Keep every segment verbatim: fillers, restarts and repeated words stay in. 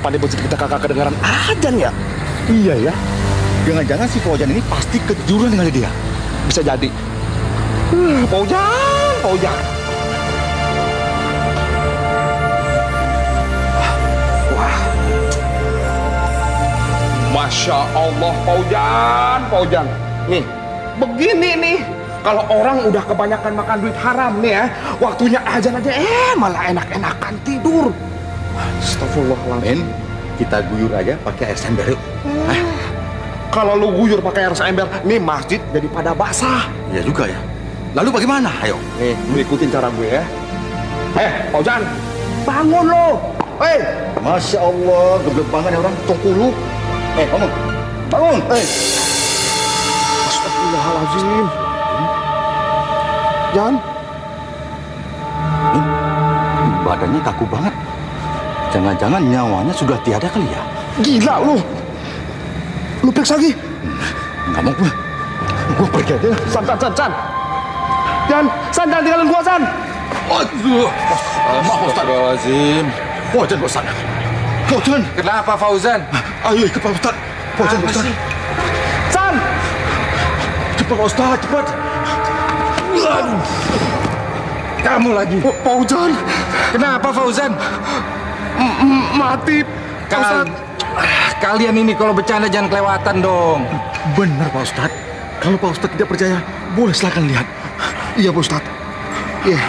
Kenapa di masjid kita kakak kedengaran ajan ya? Iya ya. Jangan-jangan si Fauzan ini pasti kejuruan dengan dia. Bisa jadi. Uh, Fauzan, Fauzan. Wah. Masya Allah, Fauzan, Fauzan. Nih, begini nih. Kalau orang udah kebanyakan makan duit haram nih ya, waktunya azan aja eh malah enak-enakan tidur. Astagfirullahaladzim. Kita guyur aja pakai air ember yuk. Eh, kalau lu guyur pakai air ember, nih masjid jadi pada basah. Iya juga ya. Lalu bagaimana? Ayo. Nih, lu ikutin cara gue ya. Eh, Fauzan, bangun lo. Eh, Masya Allah, geblek banget ya orang. Tungkulu. Eh, bangun. Bangun. Eh. Astagfirullahaladzim. Jan, hmm, badannya kaku banget. Jangan-jangan nyawanya sudah tiada kali ya? Gila lu. Lu periksa lagi. Nggak mau gue. Gue pergi aja. San, San, San, San. Jan, San, jangan tinggalin gua, San. Aduh. Astagfirullahaladzim. Fauzan, Fauzan. Fauzan. Kenapa Fauzan? Ayo ikut Pak Ustaz. Fauzan, Ustaz. San. Cepat Pak Ustaz, cepat. Aduh. Kamu lagi. Fauzan. Kenapa Fauzan? Mati. Kal Kalian ini kalau bercanda jangan kelewatan dong. Benar Pak Ustaz. Kalau Pak Ustaz tidak percaya, boleh silakan lihat. Iya Pak Ustaz. Iya.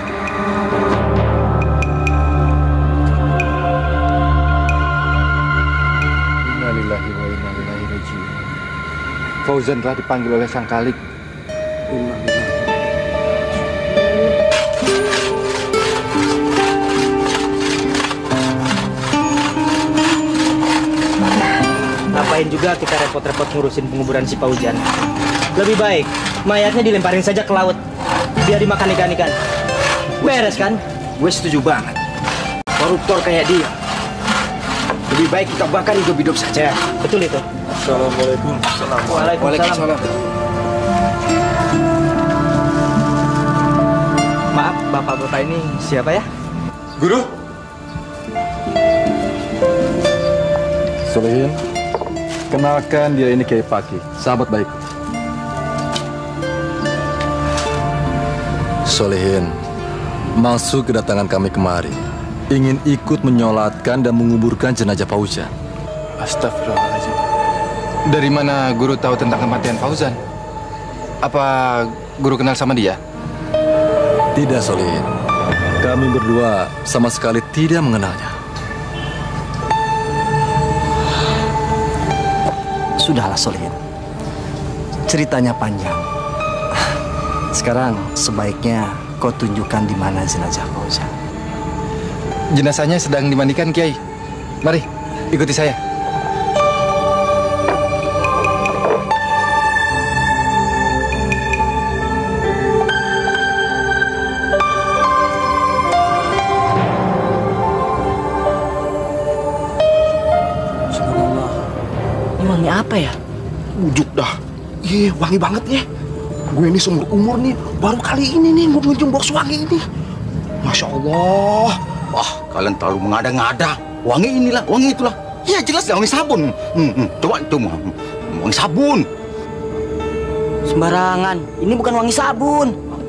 Innalillahi wa inna ilaihi raji'un. Fauzan telah dipanggil oleh Sang Khalik. Ngapain juga kita repot-repot ngurusin penguburan si Fauzan. Lebih baik mayatnya dilemparin saja ke laut, biar dimakan ikan-ikan. Beres kan? Gue setuju banget. Koruptor kayak dia, lebih baik kita bakar hidup-hidup saja. Betul itu. Assalamualaikum. Waalaikumsalam. Maaf, bapak-bapak ini siapa ya? Guru. Solehin, kenalkan dia ini Kiai Paki, sahabat baik. Solehin, maksud kedatangan kami kemari ingin ikut menyolatkan dan menguburkan jenazah Fauzan. Astagfirullahaladzim. Dari mana guru tahu tentang kematian Fauzan? Apa guru kenal sama dia? Tidak, Solehin. Kami berdua sama sekali tidak mengenalnya. Sudahlah Solehin, ceritanya panjang. Sekarang sebaiknya kau tunjukkan di mana jenazah Fauzan. Jenazahnya sedang dimandikan, Kiai. Mari, ikuti saya. Subhanallah. Ini wangi apa ya? Ujuk dah. Iya, wangi banget ya. Gue ini seumur umur nih, baru kali ini nih gue ngunjung box wangi ini. Masya Allah. Wah, kalian terlalu mengada-ngada. Wangi inilah, wangi itulah. Ya jelas ya, wangi sabun. Hmm, hmm. Coba itu wangi sabun. Sembarangan. Ini bukan wangi sabun.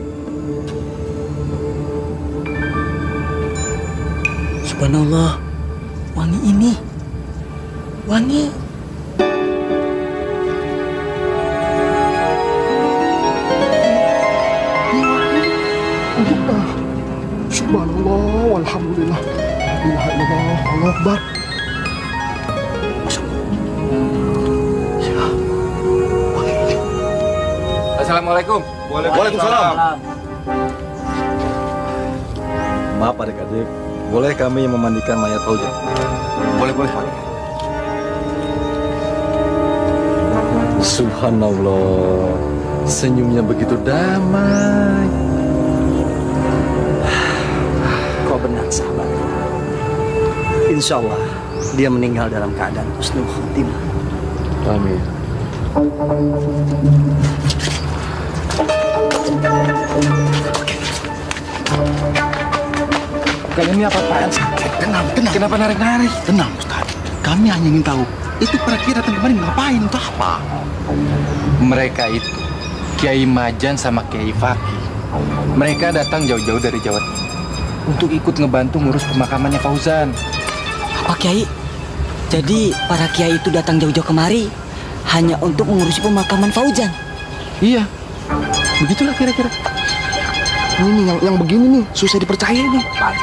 Subhanallah. Wangi ini. Wangi. Subhanallah, walhamdulillah. La ilaha illallah, Allahu Akbar. Assalamualaikum. Waalaikumsalam. Maaf adik-adik, boleh kami memandikan mayat Fauzan? Boleh, boleh Pak. Subhanallah, senyumnya begitu damai. Kau benar sahabat. Insya Allah dia meninggal dalam keadaan husnul khotimah. Amin. Kalian ini apa-apaan sih? Tenang, tenang. Kenapa narik-narik? Tenang, Ustaz. Kami hanya ingin tahu, itu para kiai datang kemarin ngapain, untuk apa? Mereka itu Kiai Majan sama Kiai Fakih. Mereka datang jauh-jauh dari Jawa Timur untuk ikut ngebantu ngurus pemakamannya Fauzan. Apa Kiai? Jadi para kiai itu datang jauh-jauh kemari hanya untuk mengurusi pemakaman Fauzan? Iya, begitulah kira-kira. Ini yang yang begini nih susah dipercaya nih, Pak Haji.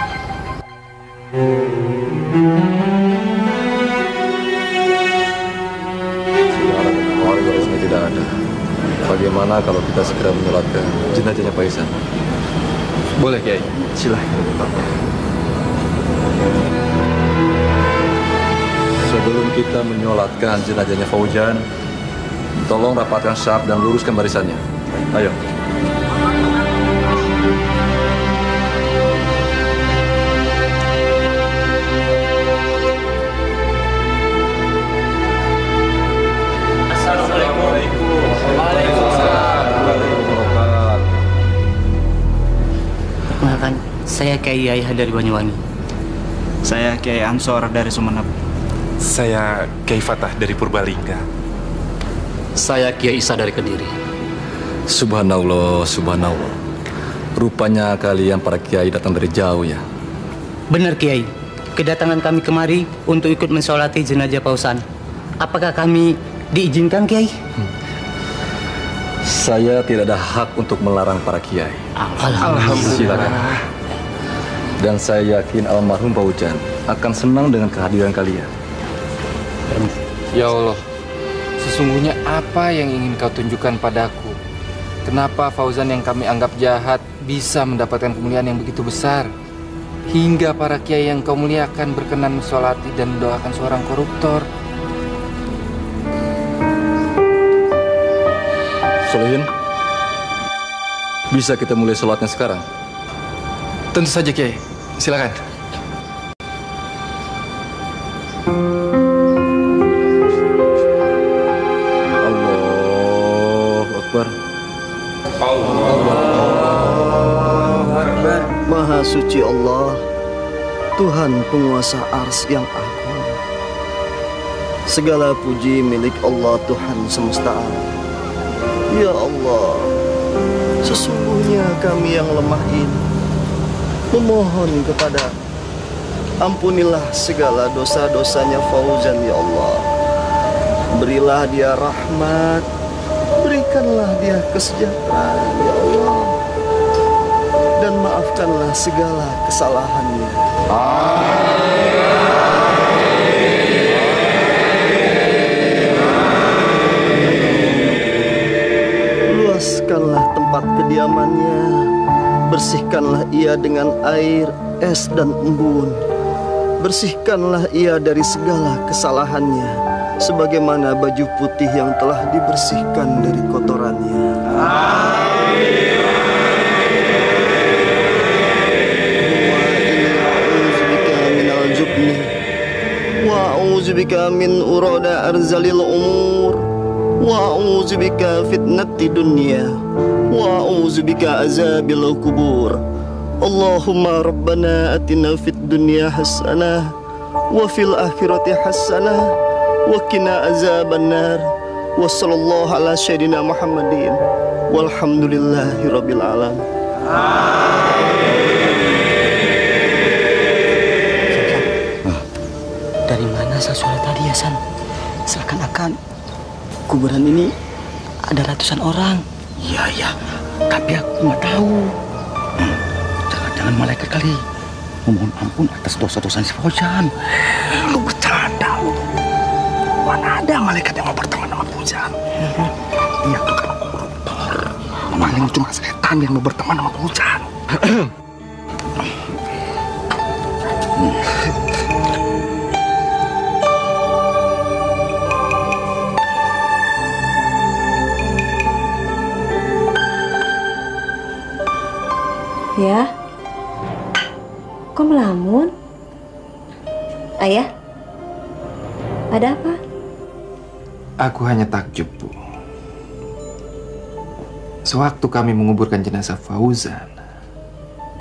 Warisnya tidak ada. Bagaimana kalau kita segera menyolatkan jenazahnya Pak Ihsan? Boleh Kiai. Silahkan. Sebelum kita menyolatkan jenazahnya Fauzan, tolong rapatkan syaf dan luruskan barisannya. Ayo. Perkenalkan, saya Kiai Yahya dari Banyuwangi. Saya Kiai Ansor dari Sumeneb. Saya Kiai Fatah dari Purbalingga. Saya Kiai Isa dari Kediri. Subhanallah, subhanallah. Rupanya kalian para kiai datang dari jauh ya. Benar Kiai, kedatangan kami kemari untuk ikut mensolati jenazah Fauzan. Apakah kami diizinkan Kiai? Hmm. Saya tidak ada hak untuk melarang para kiai. Alhamdulillah. Silakan. Dan saya yakin almarhum Fauzan akan senang dengan kehadiran kalian. Ya Allah, sesungguhnya apa yang ingin kau tunjukkan padaku? Kenapa Fauzan yang kami anggap jahat bisa mendapatkan kemuliaan yang begitu besar? Hingga para kiai yang kau muliakan berkenan mensolati dan mendoakan seorang koruptor. Solihin, bisa kita mulai sholatnya sekarang? Tentu saja Kiai, silakan. Allahu Akbar. Maha suci Allah, Tuhan penguasa ars yang agung. Segala puji milik Allah Tuhan semesta alam. Ya Allah, sesungguhnya kami yang lemah ini memohon kepada ampunilah segala dosa-dosanya Fauzan ya Allah. Berilah dia rahmat, berikanlah dia kesejahteraan ya Allah, dan maafkanlah segala kesalahannya. Luaskanlah tempat kediamannya, bersihkanlah ia dengan air, es, dan embun. Bersihkanlah ia dari segala kesalahannya, sebagaimana baju putih yang telah dibersihkan dari kotorannya. Wa a'udzubika min urada arzalil umur, wa a'udzubika fitnati dunya, wa a'udzubika azabil kubur. Allahumma rabbana atina fid dunya hasanah wa fil akhirati hasanah wa qina azabannar. Wa sallallahu ala sayyidina Muhammadin walhamdulillahi rabbil alamin. Dari mana asal suara tadi ya San? Seakan-akan kuburan ini ada ratusan orang. Iya, iya. Tapi aku nggak tahu. Hmm, jangan-jangan malaikat kali memohon ampun atas dosa-dosa si Fauzan. Lu bercanda lu. Mana ada malaikat yang mau berteman sama Fauzan? Dia tuh kan koruptor. Paling cuma setan yang mau berteman sama Fauzan. Ya, kok melamun? Ayah, ada apa? Aku hanya takjub, Bu. Sewaktu kami menguburkan jenazah Fauzan,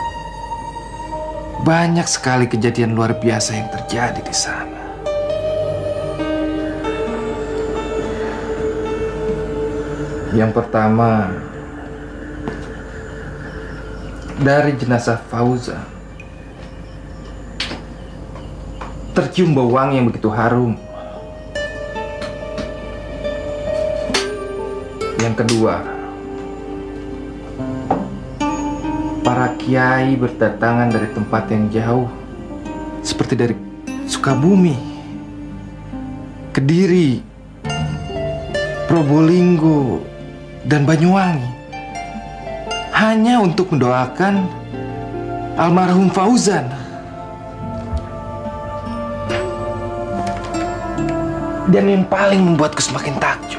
banyak sekali kejadian luar biasa yang terjadi di sana. Yang pertama, dari jenazah Fauzan tercium bau wangi yang begitu harum. Yang kedua, para kiai berdatangan dari tempat yang jauh, seperti dari Sukabumi, Kediri, Probolinggo, dan Banyuwangi, hanya untuk mendoakan almarhum Fauzan. Dan yang paling membuatku semakin takjub,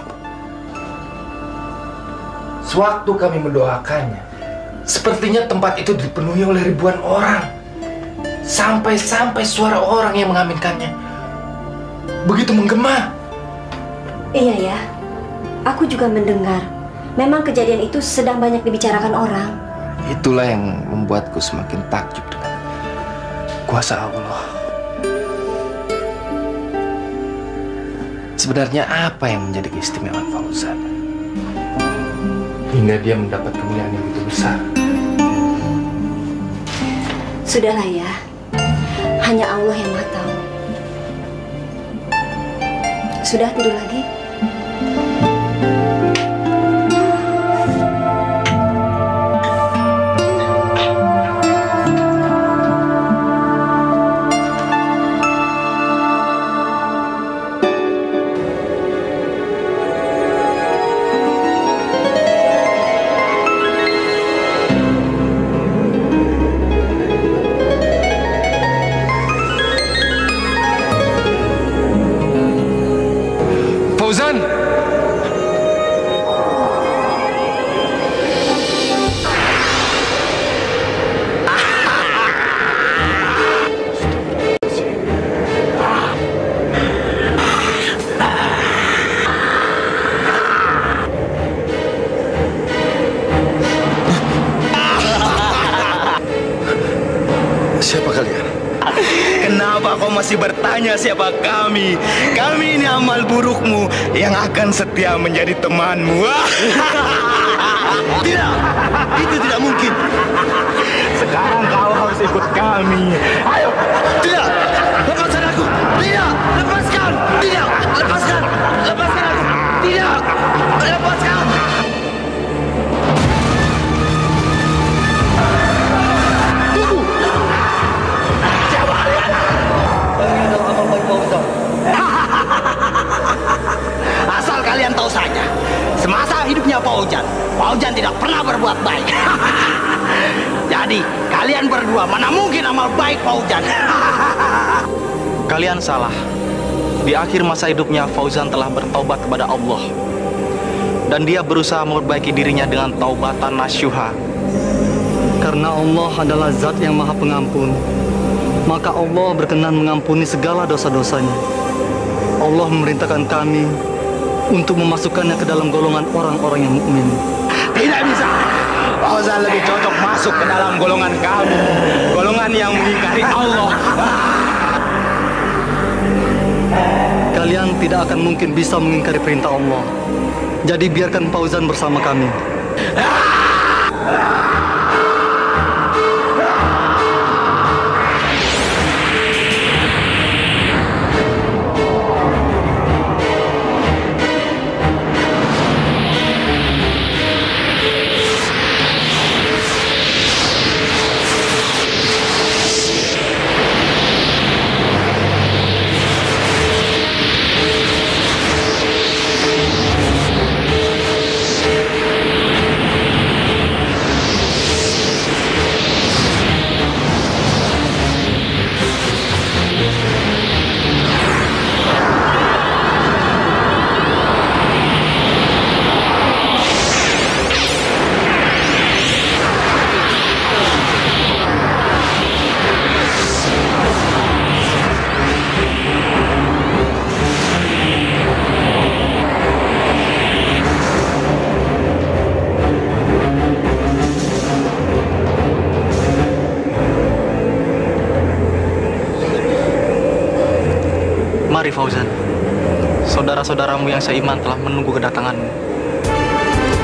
sewaktu kami mendoakannya, sepertinya tempat itu dipenuhi oleh ribuan orang. Sampai-sampai suara orang yang mengaminkannya begitu menggema. Iya ya, aku juga mendengar. Memang kejadian itu sedang banyak dibicarakan orang. Itulah yang membuatku semakin takjub dengan kuasa Allah. Sebenarnya apa yang menjadi keistimewaan Fauzan hingga dia mendapat kemuliaan yang begitu besar? Sudahlah ya, hanya Allah yang Maha Tahu. Sudah tidur lagi? Fauzan! Siapa kalian? Kenapa kau masih bertanya siapa kami? Kami ini amal burukmu yang akan setia menjadi temanmu. Tidak, itu tidak mungkin. Sekarang kau harus ikut kami. Ayo, tidak, lepaskan aku. Tidak, lepaskan. Tidak, lepaskan. Lepaskan aku. Tidak, lepaskan. Asal kalian tahu saja, semasa hidupnya Fauzan, Fauzan tidak pernah berbuat baik. Jadi, kalian berdua mana mungkin amal baik Fauzan? Kalian salah. Di akhir masa hidupnya Fauzan telah bertaubat kepada Allah. Dan dia berusaha memperbaiki dirinya dengan taubatan nasyuha. Karena Allah adalah zat yang maha pengampun, maka Allah berkenan mengampuni segala dosa-dosanya. Allah memerintahkan kami untuk memasukkannya ke dalam golongan orang-orang yang mukmin. Tidak bisa. Fauzan lebih cocok masuk ke dalam golongan kamu, golongan yang mengingkari Allah. Kalian tidak akan mungkin bisa mengingkari perintah Allah. Jadi biarkan Fauzan bersama kami. Mari Fauzan, saudara-saudaramu yang seiman telah menunggu kedatanganmu.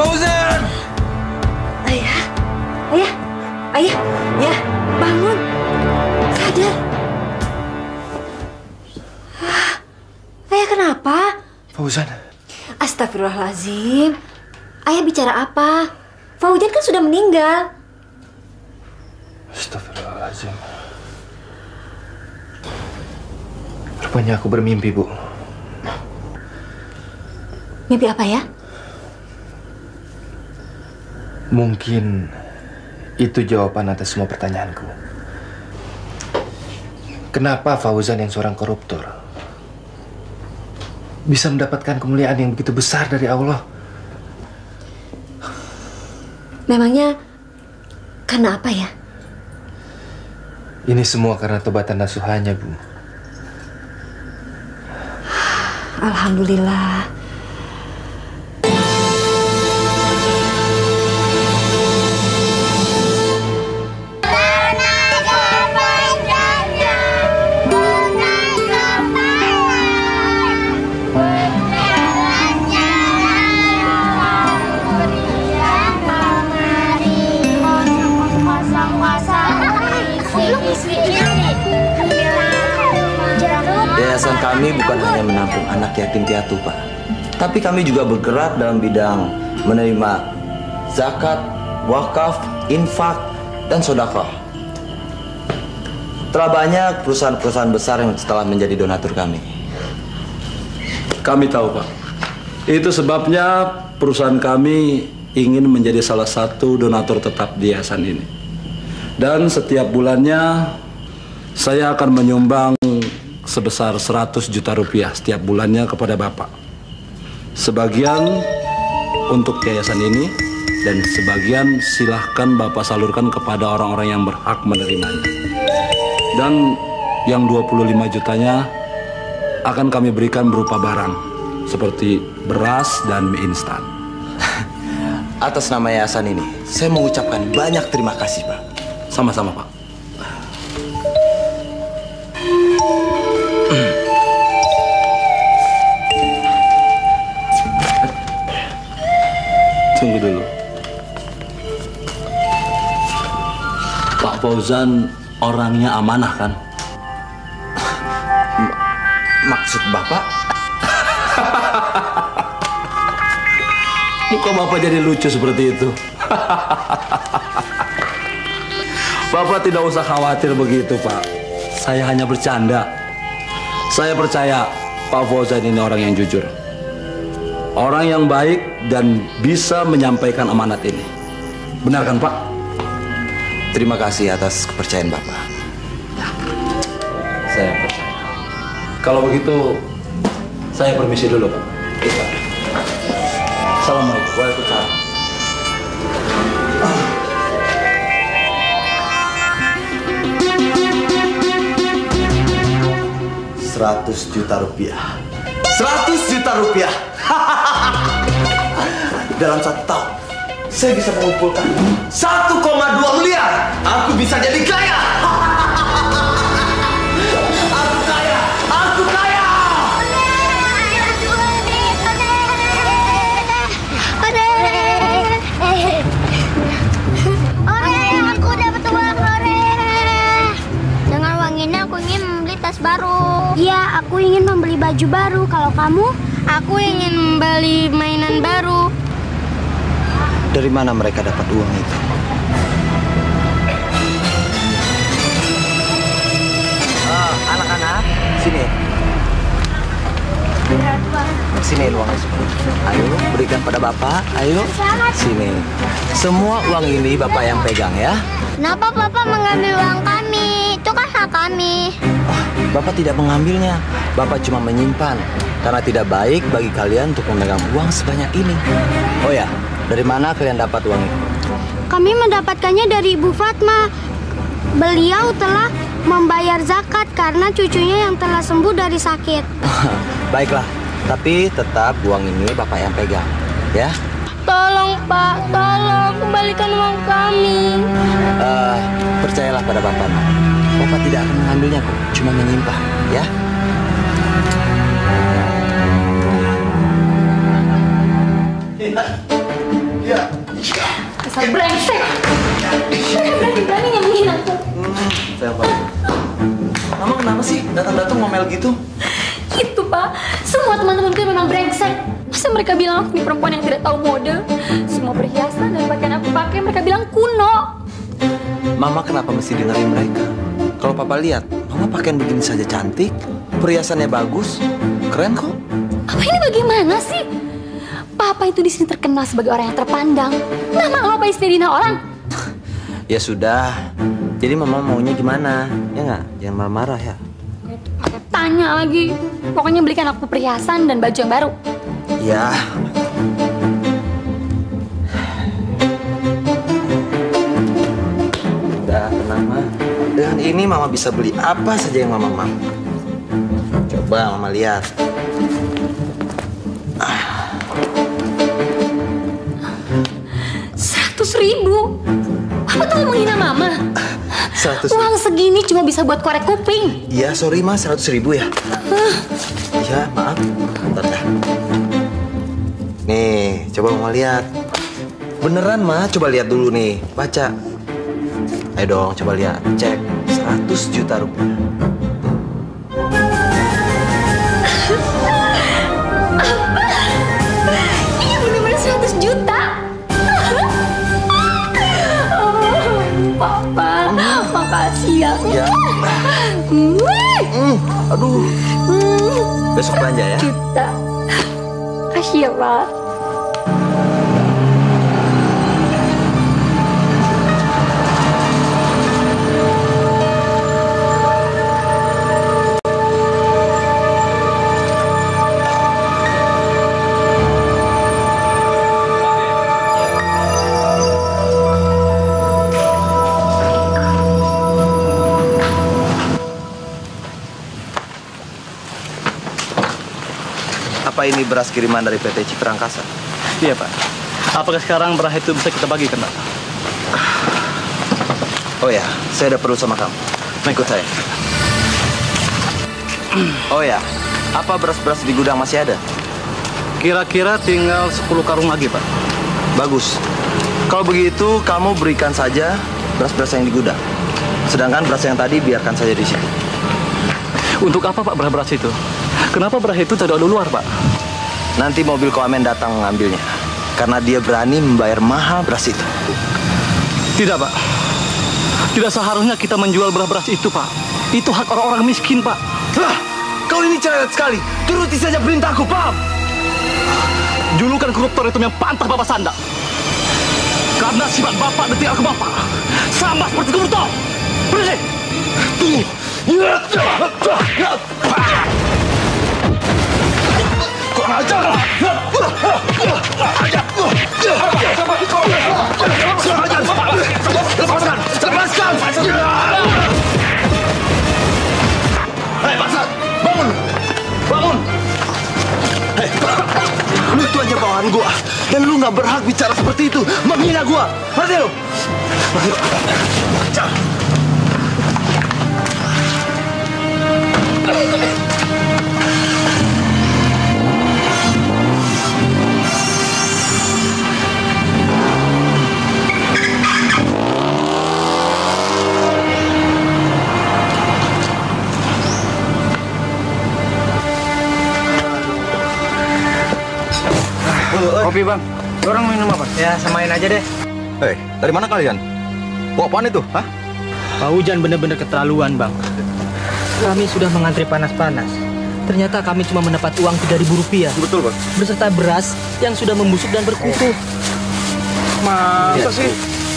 Fauzan! Ayah, ayah, ayah, ya, bangun, sadar. Ah, ayah kenapa? Fauzan. Astagfirullahaladzim. Ayah bicara apa? Fauzan kan sudah meninggal. Astagfirullahaladzim. Rupanya aku bermimpi, Bu. Mimpi apa ya? Mungkin itu jawaban atas semua pertanyaanku. Kenapa Fauzan yang seorang koruptor bisa mendapatkan kemuliaan yang begitu besar dari Allah? Memangnya karena apa ya? Ini semua karena tobatan nasuhanya, Bu. Alhamdulillah. Yayasan kami bukan hanya menampung anak yatim piatu, Pak. Tapi kami juga bergerak dalam bidang menerima zakat, wakaf, infak, dan sedekah. Telah banyak perusahaan-perusahaan besar yang telah menjadi donatur kami. Kami tahu, Pak. Itu sebabnya perusahaan kami ingin menjadi salah satu donatur tetap di yayasan ini. Dan setiap bulannya saya akan menyumbang sebesar seratus juta rupiah setiap bulannya kepada Bapak. Sebagian untuk yayasan ini dan sebagian silahkan Bapak salurkan kepada orang-orang yang berhak menerimanya. Dan yang dua puluh lima jutanya akan kami berikan berupa barang seperti beras dan mie instan. Atas nama yayasan ini, saya mengucapkan banyak terima kasih, Pak. Sama-sama, Pak. Tunggu dulu. Pak Fauzan orangnya amanah kan? M maksud Bapak? Muka Bapak jadi lucu seperti itu. Bapak tidak usah khawatir begitu, Pak. Saya hanya bercanda. Saya percaya Pak Fauzan ini orang yang jujur. Orang yang baik dan bisa menyampaikan amanat ini. Benar kan, Pak? Terima kasih atas kepercayaan Bapak. Saya percaya. Kalau begitu, saya permisi dulu, Pak. Kita. Assalamualaikum. Waalaikumsalam. Seratus juta rupiah. Seratus juta rupiah. Dalam satu tahun, saya bisa mengumpulkan satu koma dua miliar. Aku bisa jadi kaya. Aku kaya. Aku kaya. Ore, aku dapat uang, Ore. Dengan uang ini aku ingin membeli tas baru. Iya, aku ingin membeli baju baru. Kalau kamu? Aku ingin membeli mainan baru. Dari mana mereka dapat uang itu? Ah, anak-anak, sini. Sini uangnya semua. Ayo, berikan pada Bapak. Ayo, sini. Semua uang ini Bapak yang pegang ya. Kenapa Bapak mengambil uang kami? Itu kan hak kami. Oh, Bapak tidak mengambilnya. Bapak cuma menyimpan. Karena tidak baik bagi kalian untuk memegang uang sebanyak ini. Oh ya, dari mana kalian dapat uang itu? Kami mendapatkannya dari Ibu Fatma. Beliau telah membayar zakat karena cucunya yang telah sembuh dari sakit. Baiklah, tapi tetap uang ini Bapak yang pegang, ya? Tolong Pak, tolong kembalikan uang kami. Uh, percayalah pada Bapak, Nak. Bapak tidak akan mengambilnya kok, cuma menyimpan, ya? Iya. Dasar brengsek. Berani-beraninya menghina aku. Saya apa? Mama kenapa sih datang-datang ngomel gitu? Gitu, Pak. Semua teman-temanku memang brengsek. Masa mereka bilang aku ini perempuan yang tidak tahu mode? Semua perhiasan dan pakaian aku pakai mereka bilang kuno. Mama kenapa mesti dengerin mereka? Kalau Papa lihat, Mama pakaian begini saja cantik, perhiasannya bagus, keren kok. Apa ini bagaimana sih? Papa itu di sini terkenal sebagai orang yang terpandang. Nama apa istri dina orang? Ya sudah. Jadi Mama maunya gimana? Ya nggak? Jangan marah-marah ya. Pakai tanya lagi. Pokoknya belikan aku perhiasan dan baju yang baru. Ya. Udah tenang Ma. Dengan ini Mama bisa beli apa saja yang Mama mau. Coba Mama lihat. Seratus ribu. Apa tuh menghina Mama? Seratus. Uang segini cuma bisa buat korek kuping. Iya sorry Ma, seratus ribu ya. Iya maaf. Bentar dah. Nih, coba Mama lihat. Beneran Ma, coba lihat dulu nih. Baca. Ayo dong, coba lihat. Cek. seratus juta rupiah. Apa? Ini bener-bener seratus juta? Oh, Papa, makasih ya. Ya. Mm, aduh. Besok belanja ya. Juta. Makasih ya, Pak. Apa ini beras kiriman dari P T Citra Angkasa? Iya, Pak. Apakah sekarang beras itu bisa kita bagikan, Pak? Oh ya, saya ada perlu sama kamu. Ikut saya. Oh ya, apa beras-beras di gudang masih ada? Kira-kira tinggal sepuluh karung lagi, Pak. Bagus. Kalau begitu, kamu berikan saja beras-beras yang di gudang. Sedangkan beras yang tadi biarkan saja di situ. Untuk apa, Pak, beras-beras itu? Kenapa beras itu tidak ada luar, Pak? Nanti mobil Koamen datang mengambilnya. Karena dia berani membayar mahal beras itu. Tidak, Pak. Tidak seharusnya kita menjual beras-beras itu, Pak. Itu hak orang-orang miskin, Pak. Lah, kau ini cerewet sekali. Turuti saja perintahku, paham? Julukan koruptor itu yang pantah Bapak Sanda. Karena sifat Bapak dan tingkah Bapak sama seperti koruptor. Berhenti! Tunggu! Kau ajar! Lepaskan! Lepaskan! Hei, Pasar! Bangun! Bangun! Hei, lu itu aja bawahan gua. Dan lu nggak berhak bicara seperti itu. Menghina gua. Ngerti lu? Baca! Kopi, Bang. Orang minum apa? Ya, samain aja deh. Hei, dari mana kalian? Bawa apaan itu? Hah? Pak Hujan benar-benar keterlaluan, Bang. Kami sudah mengantri panas-panas. Ternyata kami cuma mendapat uang tiga ribu rupiah. Betul, Bang. Beserta beras yang sudah membusuk dan berkutu. Masa Ya, sih?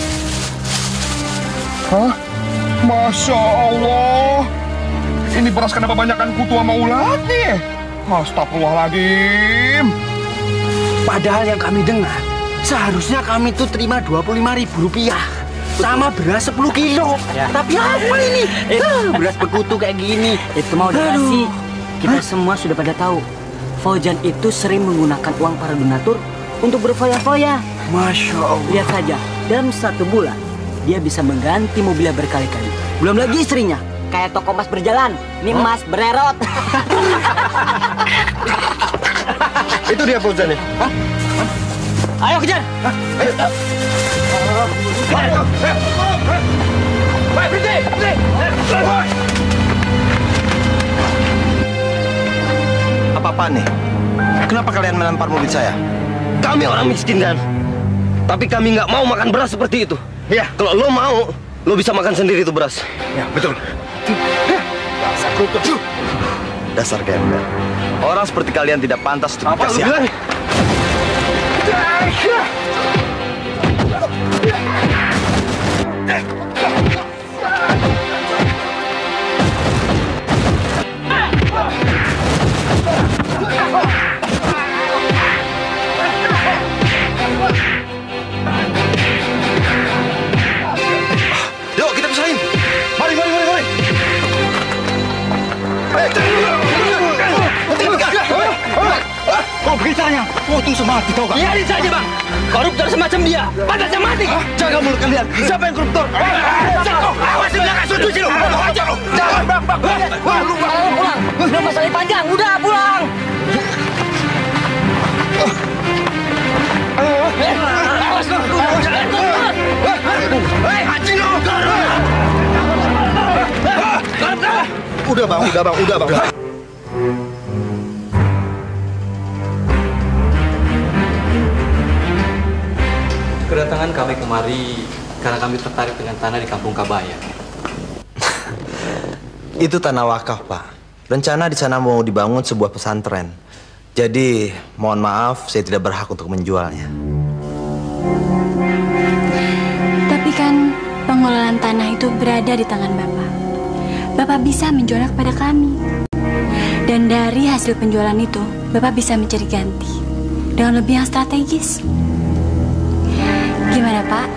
Hah? Masya Allah. Ini beras kenapa banyakkan kutu sama ulat nih? Astagfirullahaladzim. Padahal yang kami dengar, seharusnya kami tuh terima dua puluh lima ribu rupiah. Sama beras sepuluh kilo. Ya. Tapi apa ini? Eh, Hah, beras berkutu kayak gini. Itu mau dikasih. Kita semua sudah pada tahu. Fauzan itu sering menggunakan uang para donatur untuk berfoya-foya. Masya Allah. Lihat saja, dalam satu bulan dia bisa mengganti mobilnya berkali-kali. Belum lagi istrinya, kayak toko emas berjalan. Ini emas bererot. Itu dia Fauzan ya? Hah? Ayo kejar. Ayo. Berhenti, berhenti. Apa-apaan nih? Kenapa kalian melempar mobil saya? Kami orang miskin kan, tapi kami nggak mau makan beras seperti itu. Ya, kalau lo mau, lo bisa makan sendiri itu beras. Ya, betul. Dasar kerupuk. Dasar gembel. Orang seperti kalian tidak pantas untuk Apa lu dikasih. bilang? Yuk, kita pisahin. Mari, mari, mari, mari. Oh, beritanya, oh itu semati tau gak? Biarin saja bang, koruptor semacam dia, pantasnya mati. Jaga mulut kalian. Siapa yang koruptor? Awas di belakang sudut sini. Jangan bang, bang, bang. Wah, lu pulang. Udah masalah panjang, udah pulang. Awas lu, jangan turun. Hei, haji lu. Udah bang, udah bang, udah bang. Kedatangan kami kemari karena kami tertarik dengan tanah di Kampung Kabaya. Itu tanah wakaf, Pak. Rencana di sana mau dibangun sebuah pesantren. Jadi, mohon maaf, saya tidak berhak untuk menjualnya. Tapi kan pengelolaan tanah itu berada di tangan Bapak. Bapak bisa menjualnya kepada kami. Dan dari hasil penjualan itu, Bapak bisa mencari ganti dengan lebih yang strategis. Gimana, Pak?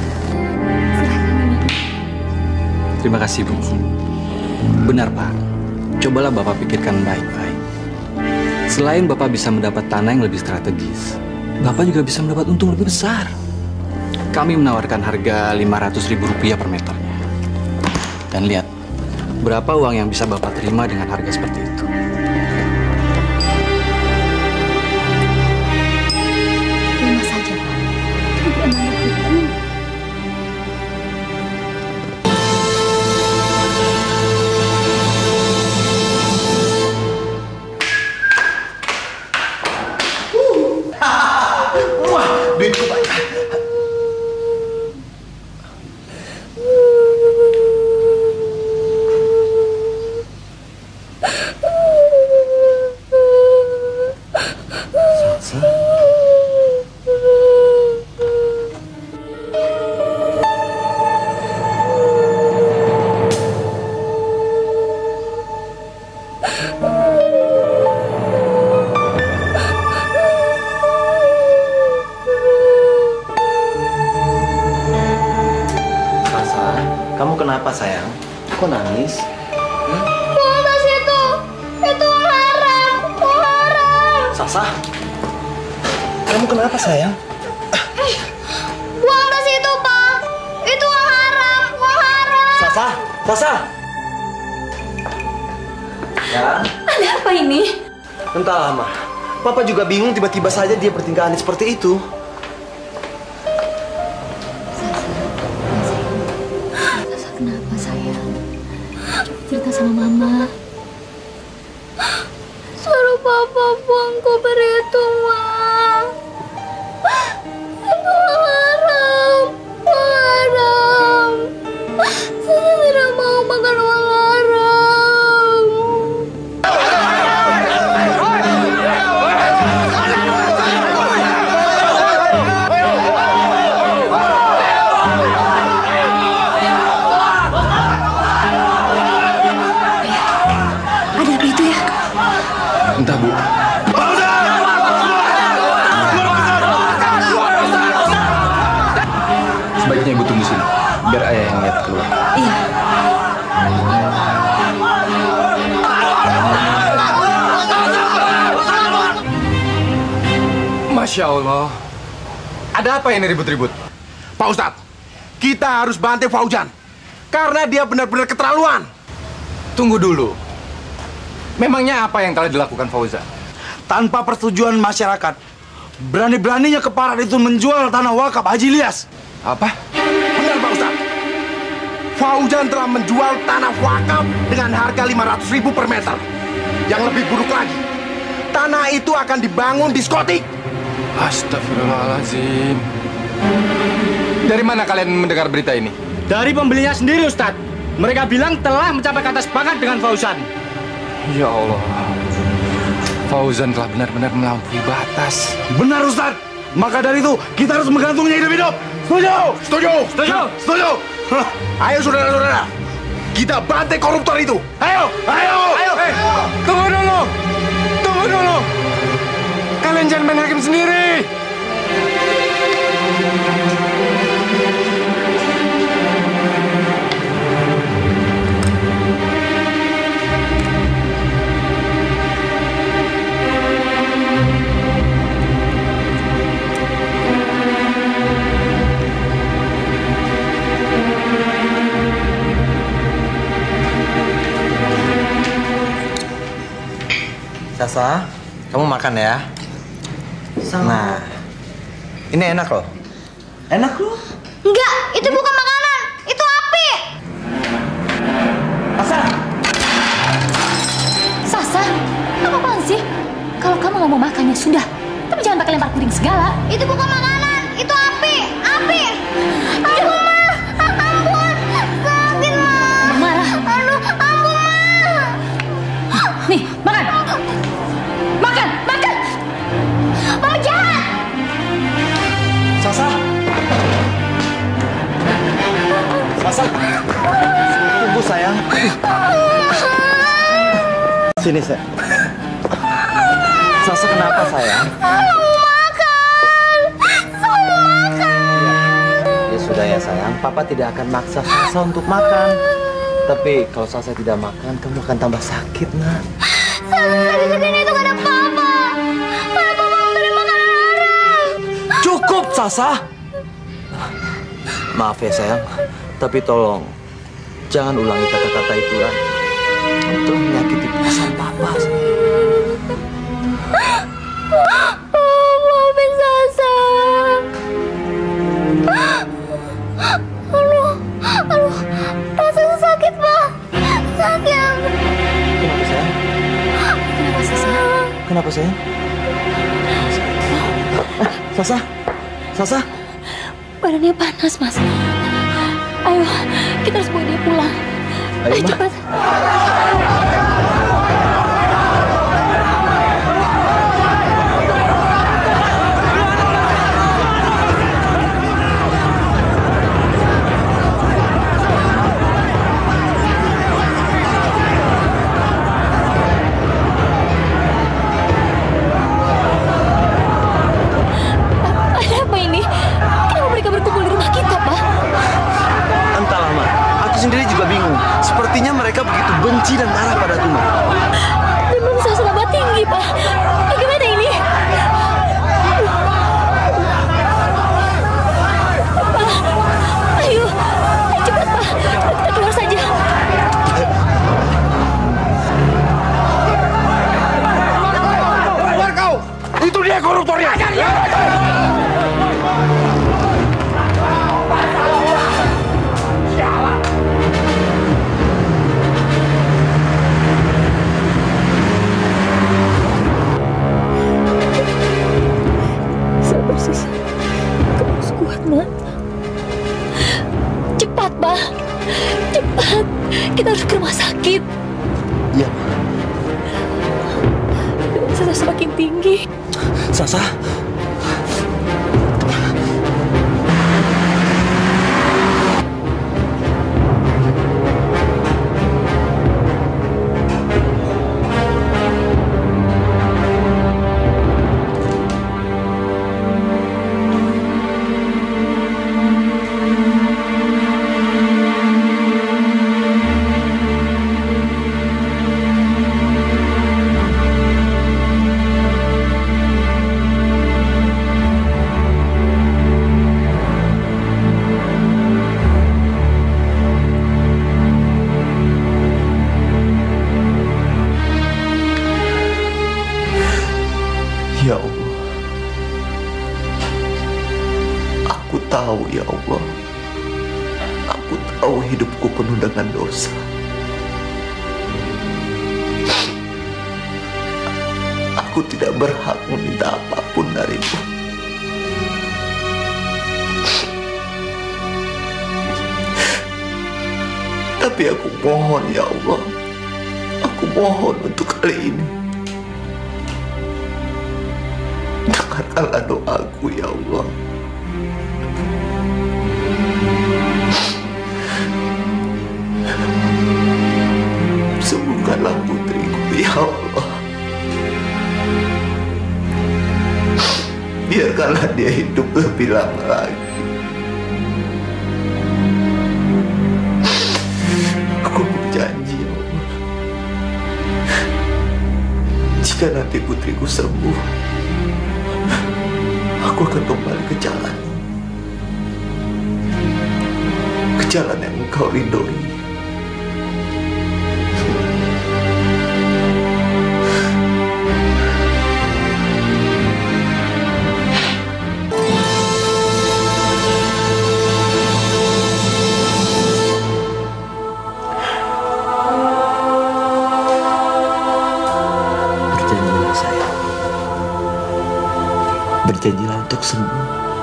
Terima kasih, Bu. Benar, Pak. Cobalah Bapak pikirkan baik-baik. Selain Bapak bisa mendapat tanah yang lebih strategis, Bapak juga bisa mendapat untung lebih besar. Kami menawarkan harga lima ratus ribu rupiah per meternya. Dan lihat, berapa uang yang bisa Bapak terima dengan harga seperti itu. Terima saja, Pak. Itu amanah hukum. Wah, duitku banyak. Kamu kenapa sayang? Kok nangis? Uang tas itu, itu uang haram, uang haram. Sasa, kamu kenapa sayang? Uang tas itu, Pak, itu uang haram, uang haram. Sasa, Sasa. Ya, Ada apa ini? entahlah, Ma. Papa juga bingung tiba-tiba saja dia bertingkah aneh seperti itu. Kenapa, sayang? Cerita sama Mama. Suruh Papa buang koper itu, Ma. Itu uang haram, uang haram. Saya tidak mau makan uang haram. Ada apa itu ya? Entah, Bu. Sebaiknya Ibu tunggu sini, biar ayah yang lihat keluar. Iya. Masya Allah. Ada apa ini ribut-ribut? Pak Ustadz, kita harus bantai Fauzan. Karena dia benar-benar keterlaluan. Tunggu dulu. Memangnya apa yang telah dilakukan Fauzan? Tanpa persetujuan masyarakat, Berani-beraninya keparat itu menjual tanah wakaf Haji Ilyas. Apa? Benar Pak Ustaz. Fauzan telah menjual tanah wakaf dengan harga lima ratus ribu per meter. Yang lebih buruk lagi, tanah itu akan dibangun diskotik. Astagfirullahaladzim. Dari mana kalian mendengar berita ini? Dari pembelinya sendiri, Ustadz. Mereka bilang telah mencapai kata sepakat dengan Fauzan. Ya Allah. Fauzan telah benar-benar melampaui batas. Benar, Ustadz. Maka dari itu, kita harus menggantungnya hidup-hidup. Setuju? Setuju? Setuju? Setuju? Ayo saudara-saudara, kita bantai koruptor itu. Ayo, ayo, ayo. Eh, tunggu dulu, tunggu dulu. Kalian jangan main hakim sendiri. Sasa, kamu makan ya. Nah, ini enak loh. Enak loh. Enggak, itu bukan makanan. Itu api. Sasa. Sasa, apa-apaan sih? Kalau kamu nggak mau makan ya sudah. Tapi jangan pakai lempar piring segala. Itu bukan makanan. Itu api. Api. Ampun, Ma. Ampun. Sakit, Ma. Marah. Aduh, ampun, Ma. Nih, makan. Makan, makan. Mama jahat. Sasa. Sasa. Tunggu sayang. Sini, saya. Sasa kenapa sayang? Aku makan. Aku makan. Ya sudah ya sayang, Papa tidak akan maksa Sasa untuk makan. Tapi kalau Sasa tidak makan, kamu akan tambah sakit, nak. Sakit segini itu gak ada Papa. Mana Papa memberi makanan haram. Cukup, Sasa. Maaf ya sayang, tapi tolong jangan ulangi kata-kata itu kan. Kamu telah menyakiti perasaan Papa. Maafin Sasa. Aduh, aduh, rasanya sakit, Pak. Sakit. Kenapa sayang? Kenapa Sasa? Kenapa sayang? Eh, Sasa, Sasa. Badannya panas, Mas. Ayo, kita harus bawa dia pulang. Ayo, Ayo cepat. Ada apa ini? Kenapa mereka berkumpul di rumah kita, Pak? Entahlah, Ma. Aku sendiri juga bingung. Sepertinya mereka begitu benci dan marah pada Tuma. Demam saya tambah tinggi, Pak. Bagaimana ini? Pak, ayo. Ayo cepat, Pak. Kita keluar saja. Keluar kau! Itu dia koruptornya! Sabar, Sis. Kamu harus kuat, Nak. Cepat, Pak. Cepat. Kita harus ke rumah sakit. Iya. Saya semakin tinggi. Sasa. tahu ya Allah, aku tahu hidupku penuh dengan dosa. Aku tidak berhak meminta apapun darimu. Tapi aku mohon ya Allah, aku mohon untuk kali ini, dengarkanlah doaku ya Allah. Sembuhkanlah putriku ya Allah. Biarkanlah dia hidup lebih lama lagi. Aku berjanji ya Allah, jika nanti putriku sembuh, aku akan kembali ke jalan. Ke jalan yang engkau ridhoi. Berjanjilah untuk sembuh.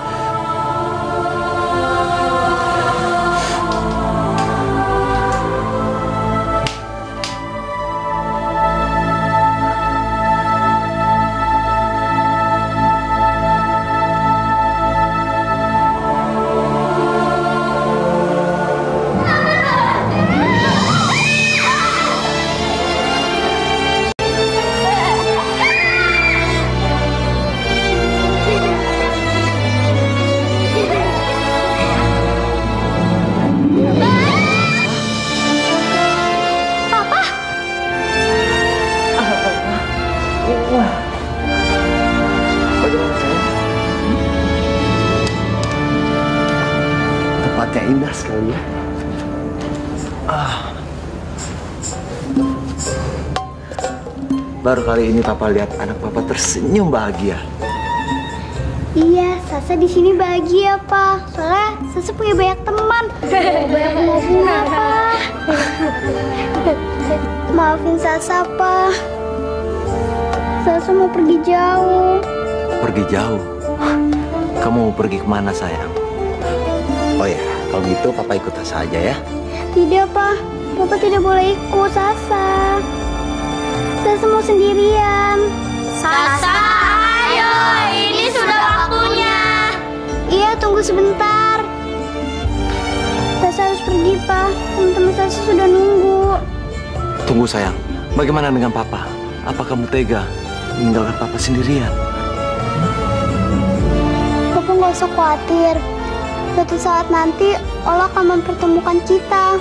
Indah sekali ya. Ah. Baru kali ini Papa lihat anak Papa tersenyum bahagia. Iya, Sasa di sini bahagia, Pak. Soalnya Sasa punya banyak teman. Banyak bunga-bunga, Pak. Maafin Sasa, Pak. Sasa mau pergi jauh. Pergi jauh? Kamu mau pergi kemana, sayang? Oh ya, kalau gitu Papa ikut Sasa aja ya. Tidak, Pak. Papa tidak boleh ikut Sasa. Sasa mau sendirian. Sasa, ayo, ini sudah waktunya. Iya, tunggu sebentar. Sasa harus pergi, Pak. Teman-teman Sasa sudah nunggu. Tunggu, sayang. Bagaimana dengan Papa? Apa kamu tega meninggalkan Papa sendirian? Papa nggak usah khawatir. Suatu saat nanti Allah akan mempertemukan kita.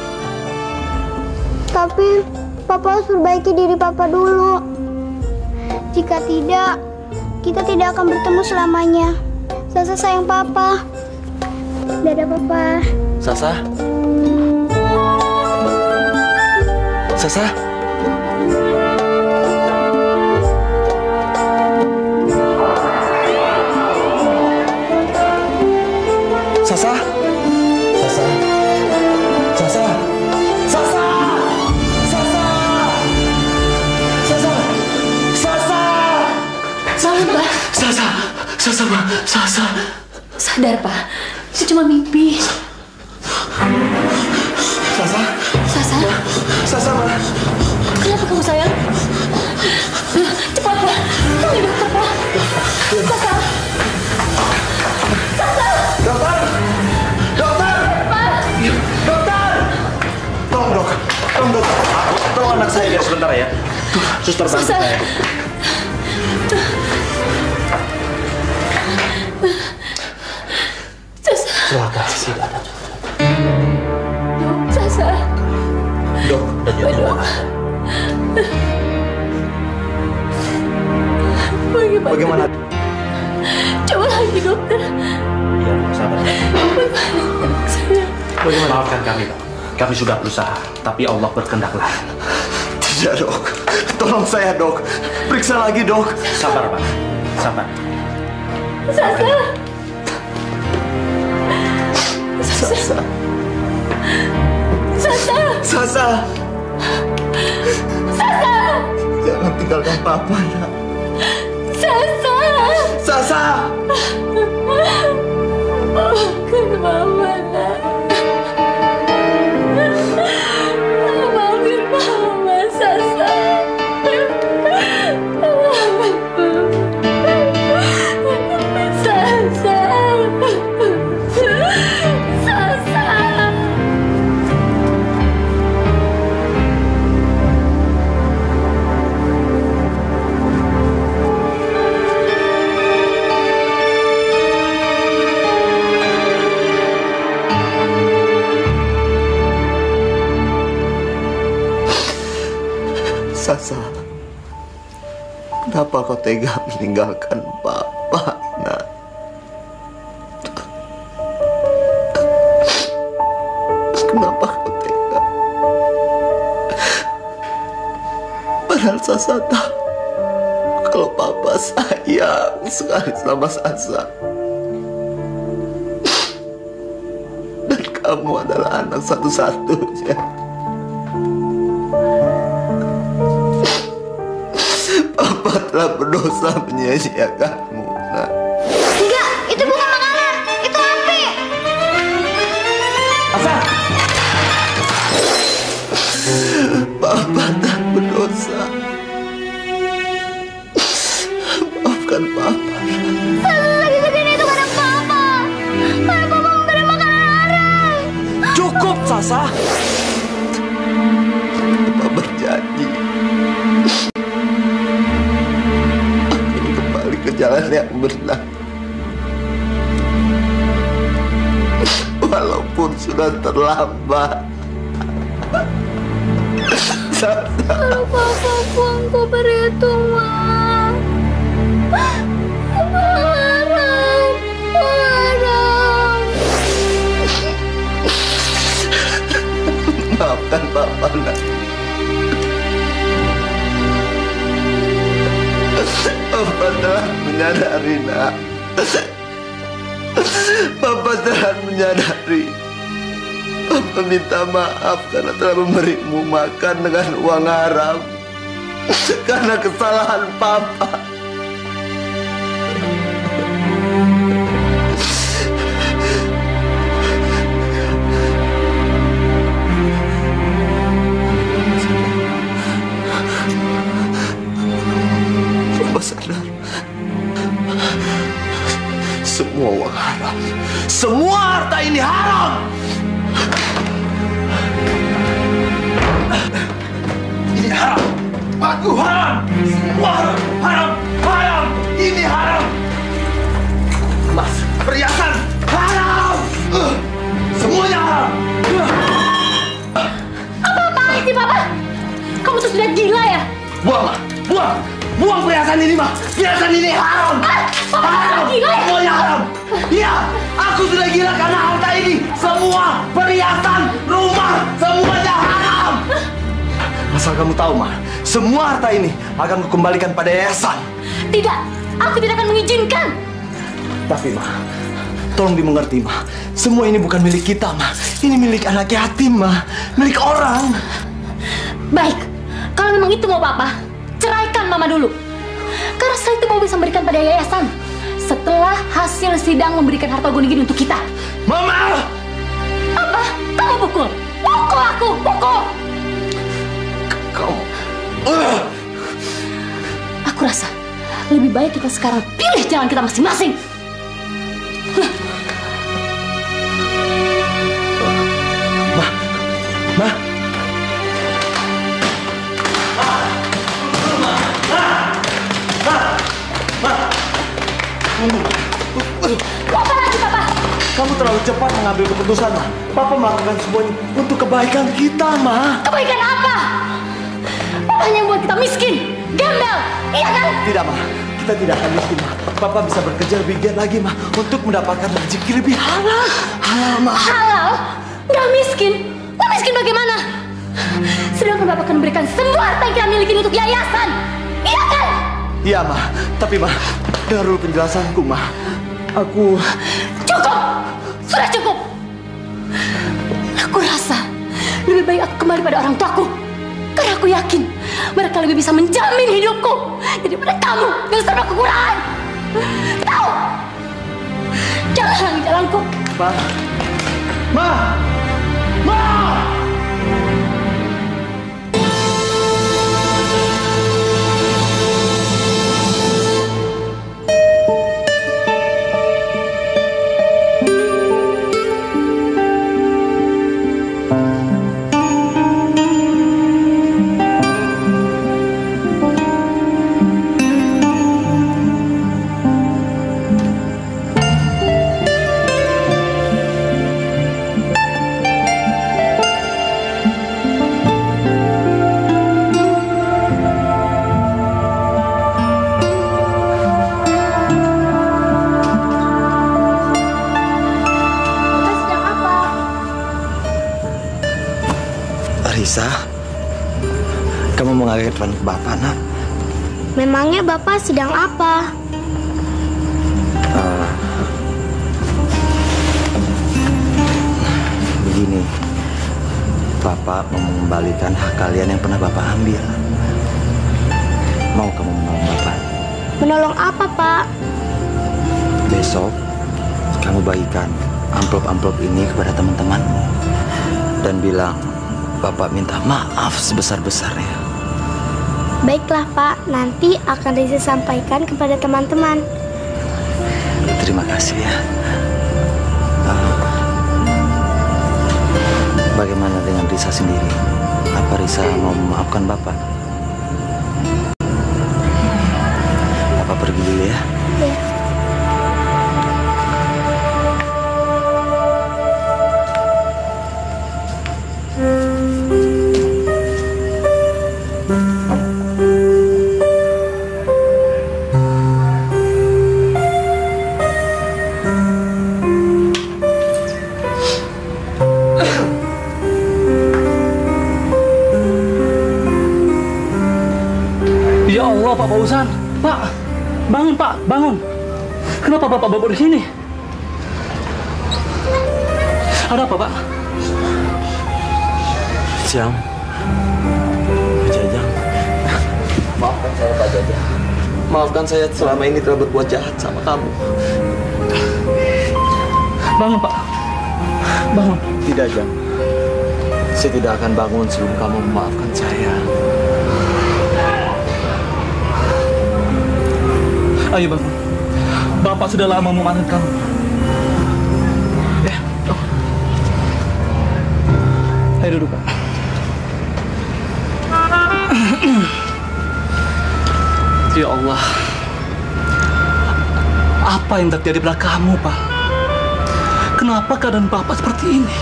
Tapi Papa harus perbaiki diri Papa dulu. Jika tidak, kita tidak akan bertemu selamanya. Sasa sayang Papa. Dadah Papa. Sasa? Sasa? Sasa? Sasa? Sasa? Sasa? Sasa? Sasa? Sasa? Salah, Pak. Sasa? Sasa, Ma. Sasa? Sadar, Pak. Itu cuma mimpi. Sasa? Sasa? Sasa, Ma. Kenapa kamu sayang? Cepat, Pak. Panggil dokter, Pak. Sasa. Sasa. Dokter! Dokter! Dokter! Tolong dok, tolong dok. Tolong anak saya ya sebentar ya. Tuh, suster bantu Sasa. saya. Sasa. Terima kasih. Sasa. Dok, udah jadi dok. Bagaimana? Bagaimana? Coba lagi, dokter. Iya, sabar. Bagaimana? Maafkan kami, Pak. Kami sudah berusaha, tapi Allah berkehendak lain. Tidak, dok. Tolong saya, dok. Periksa lagi, dok. Sabar, Pak. Sabar. Sasa. Sasa. Sasa. Jangan tinggalkan Papa, nak. Sasa. Sasa. Maafkan Mama, nak. Maafin Mama, Sasa. Sasa. Sasa. Sasa, kenapa kau tega meninggalkan Papa, nak? Kenapa kau tega? Padahal Sasa tahu kalau Papa sayang sekali sama Sasa. Dan kamu adalah anak satu-satunya. Papa telah berdosa menyia-nyiakanmu, nak. Enggak, itu bukan makanan, itu api. Asa! Papa telah berdosa. Maafkan Papa. Sasa lagi begini itu karena Papa. Karena Papa memberi makanan haram. Cukup, Sasa. Papa berjanji jalan yang benar, walaupun sudah terlambat. Kalau Papa buang koper itu, Ma. Haram, haram. Maafkan Papa, nak. Papa telah menyadari, nak. Papa telah menyadari. Papa minta maaf karena telah memberimu makan dengan uang haram. Karena kesalahan Papa. Papa sadar semua uang haram, semua harta ini haram. Ini haram, aku haram, semua haram, haram, haram. Ini haram. Emas, perhiasan haram, uh, semuanya haram. Apa-apaan sih, Papa? Kamu tuh sudah gila ya? Buang, Ma, buang. Buang perhiasan ini, Ma. Perhiasan ini haram. Ah, haram. Gila ya? Semuanya haram. Iya, aku sudah gila karena harta ini. Semua perhiasan, rumah, semuanya haram. Asal kamu tahu, Ma, semua harta ini akan kukembalikan pada yayasan. Tidak, aku tidak akan mengizinkan. Tapi, Ma, tolong dimengerti, Ma. Semua ini bukan milik kita, Ma. Ini milik anak yatim, Ma. Milik orang. Baik, kalau memang itu mau Papa, ceraikan Mama dulu. Karena setelah itu Mama bisa memberikan pada yayasan. Setelah hasil sidang memberikan harta gonigin untuk kita. Mama! Apa? Kamu pukul? Pukul aku! Pukul! Kamu... Uh. Aku rasa lebih baik kita sekarang pilih jalan kita masing-masing. Ma, Ma. Apa lagi, Papa? Kamu terlalu cepat mengambil keputusan, Ma. Papa melakukan semuanya untuk kebaikan kita, Ma. Kebaikan apa? Papa hanya membuat kita miskin, gembel, iya kan? Tidak, Ma. Kita tidak akan miskin, Ma. Papa bisa bekerja lebih giat lagi, Ma, untuk mendapatkan rezeki lebih halal. Halal, Ma. Halal? Nggak miskin? Nggak miskin bagaimana? Sedangkan Bapak akan memberikan semua harta yang kita miliki untuk yayasan. Iya kan? Iya, Ma. Tapi, Ma, dengar dulu penjelasanku, Ma. Aku... Cukup! Sudah cukup! Aku rasa lebih baik aku kembali pada orang tuaku. Karena aku yakin mereka lebih bisa menjamin hidupku daripada kamu yang serba kekurangan. Tahu? Jangan halangi jalanku. Ma, ma, ma. Risa, kamu mau ngagetin Bapak, nak? Memangnya Bapak sedang apa? Uh, begini, Bapak mau mengembalikan hak kalian yang pernah Bapak ambil. Mau kamu menolong Bapak? Menolong apa, Pak? Besok, kamu bagikan amplop-amplop ini kepada teman-temanmu dan bilang, Bapak minta maaf sebesar-besarnya. Baiklah, Pak. Nanti akan Risa sampaikan kepada teman-teman. Terima kasih ya. Uh, bagaimana dengan Risa sendiri? Apa Risa mau memaafkan Bapak? Bapak pergi dulu ya. Ya. Ya Allah, Pak Fauzan. Pak, bangun Pak, bangun. Kenapa Bapak bawa di sini? Ada apa, Pak? Siang. Pak Jajang. Maafkan saya, Pak Jajang. Maafkan saya selama ini telah berbuat jahat sama kamu. Bangun, Pak. Bangun. Tidak, Jang. Saya tidak akan bangun sebelum kamu memaafkan saya. Ayo bangun. Bapak sudah lama memaafkan kamu. Ya. Oh. Ayo duduk, Pak. Ya Allah. Apa yang terjadi pada kamu, Pak? Kenapa keadaan Bapak seperti ini?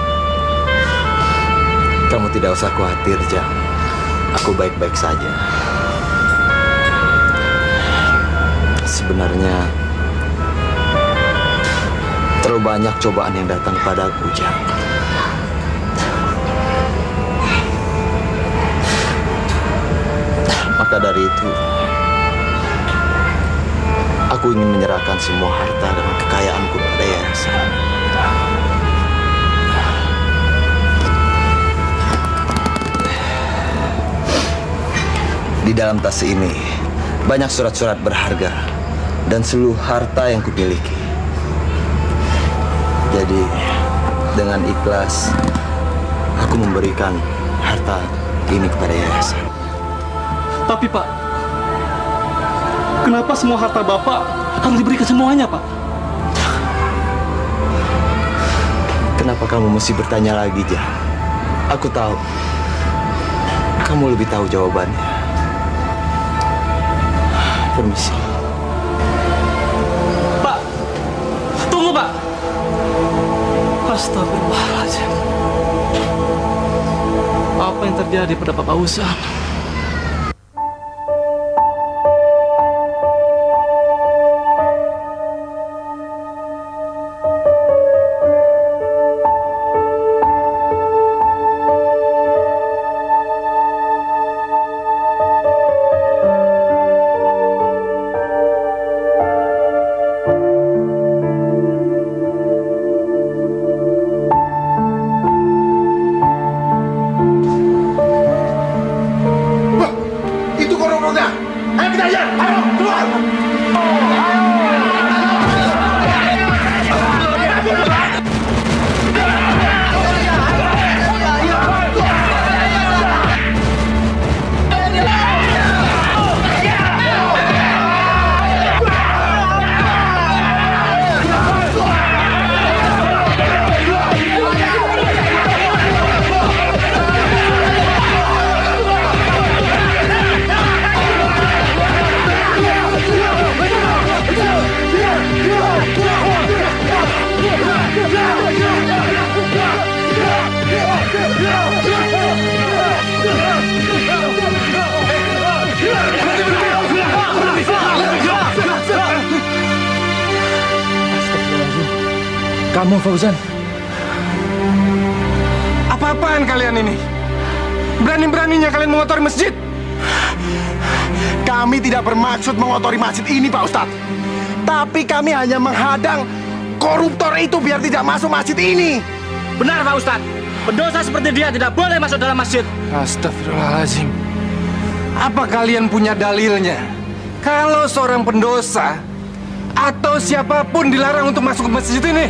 Kamu tidak usah khawatir, Jang. Aku baik-baik saja. Sebenarnya terlalu banyak cobaan yang datang kepadaku, Jang. Maka dari itu, aku ingin menyerahkan semua harta dan kekayaanku pada yayasan. Di dalam tas ini banyak surat-surat berharga dan seluruh harta yang kumiliki. Jadi, dengan ikhlas, aku memberikan harta ini kepada yayasan. Tapi Pak, kenapa semua harta Bapak harus diberikan semuanya, Pak? Kenapa kamu mesti bertanya lagi, Jah? Aku tahu. Kamu lebih tahu jawabannya. Permisi. Pak, tunggu Pak. Astagfirullahaladzim. Apa yang terjadi pada Pak Fauzan? Kamu, Fauzan. Apa-apaan kalian ini? Berani-beraninya kalian mengotori masjid? Kami tidak bermaksud mengotori masjid ini, Pak Ustadz. Tapi kami hanya menghadang koruptor itu biar tidak masuk masjid ini. Benar, Pak Ustadz. Pendosa seperti dia tidak boleh masuk dalam masjid. Astagfirullahaladzim. Apa kalian punya dalilnya? Kalau seorang pendosa atau siapapun dilarang untuk masuk ke masjid ini?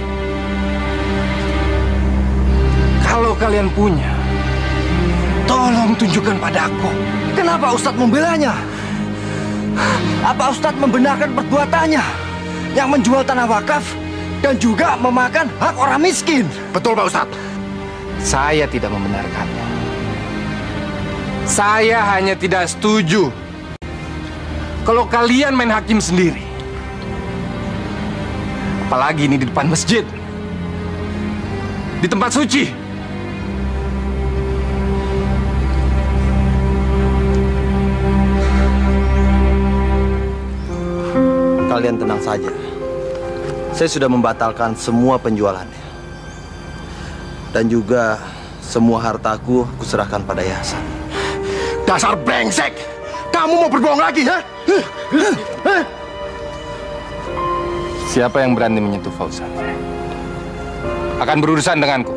Kalau kalian punya, tolong tunjukkan padaku. Kenapa Ustadz membelanya? Apa Ustadz membenarkan perbuatannya yang menjual tanah wakaf dan juga memakan hak orang miskin? Betul, Pak Ustadz. Saya tidak membenarkannya. Saya hanya tidak setuju kalau kalian main hakim sendiri. Apalagi ini di depan masjid, di tempat suci. Kalian tenang saja. Saya sudah membatalkan semua penjualannya. Dan juga semua hartaku aku serahkan pada yayasan. Dasar brengsek! Kamu mau berbohong lagi, ha? Siapa yang berani menyentuh Fauzan akan berurusan denganku.